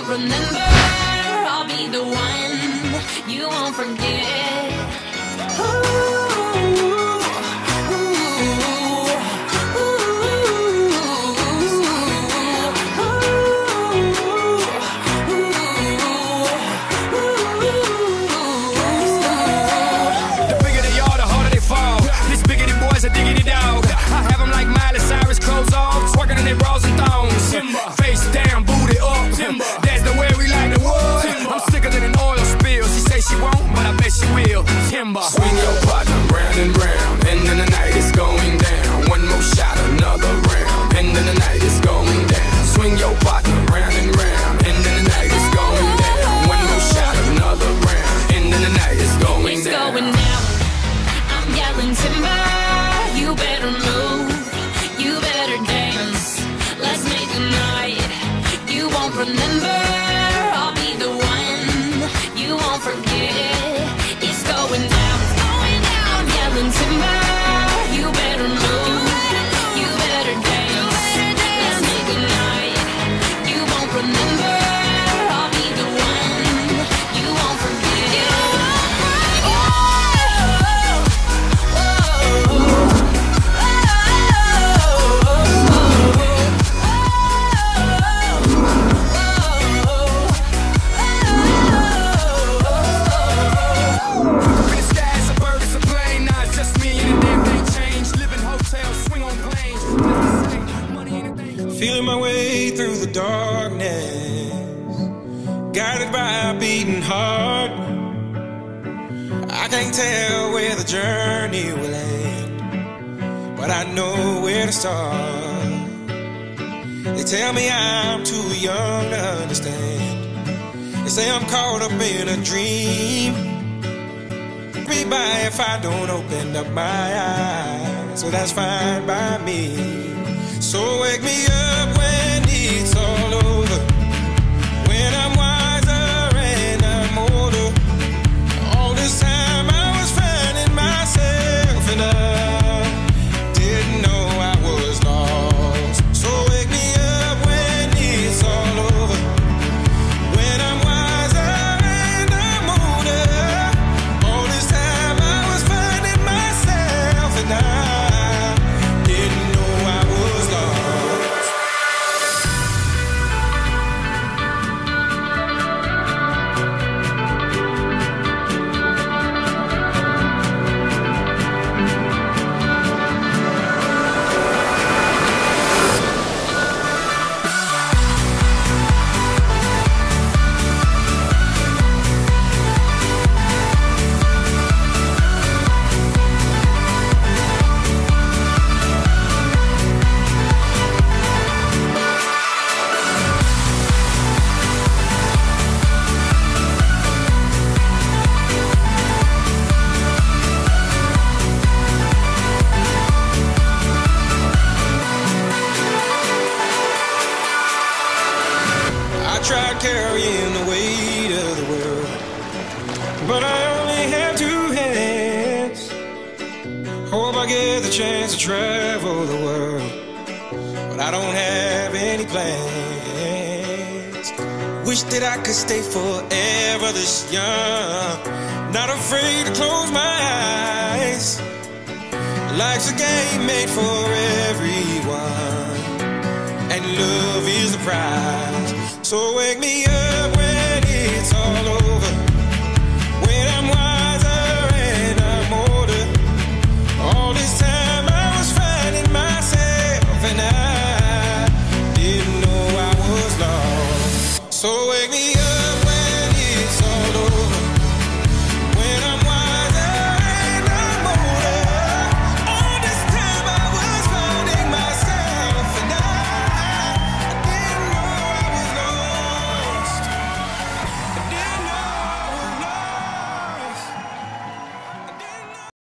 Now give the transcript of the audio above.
remember, I'll be the one you won't forget. The bigger they are, the harder they fall. This biggity boy's a diggity dog. I have them like Miley Cyrus, clothes off, twerking in their bras and thongs. Face down, booty up. That's the way we like the wood. I'm sicker than an oil spill. She say she won't, but I bet she will. Timber. Swing your partner round and round, and then the night is going down. One more shot, another round, and then the night is going down. Swing your partner round and round, and then the night is going down. One more shot, another round, and then the night is going down. It's going down. I'm yelling timber. You better move. You better dance. Let's make a night you won't remember. I'll be the one you won't forget. It's going down. It's going down. I'm yelling timber. You better move. You better dance. Let's make a night you won't remember. I'll be the one you won't forget. Feeling my way through the darkness, guided by a beating heart. I can't tell where the journey will end, but I know where to start. They tell me I'm too young to understand. They say I'm caught up in a dream. Be by if I don't open up my eyes, so that's fine by me. So wake me up when it's all over, when I'm wiser and I'm older. All this time I was finding myself and I didn't know I was lost. So wake me up when it's all over, when I'm wiser and I'm older. All this time I was finding myself and I didn't know I was lost. I tried carrying the weight of the world, but I only have two hands. Hope I get the chance to travel the world, but I don't have any plans. Wish that I could stay forever this young, not afraid to close my eyes. Life's a game made for everyone, and love is the prize. So wake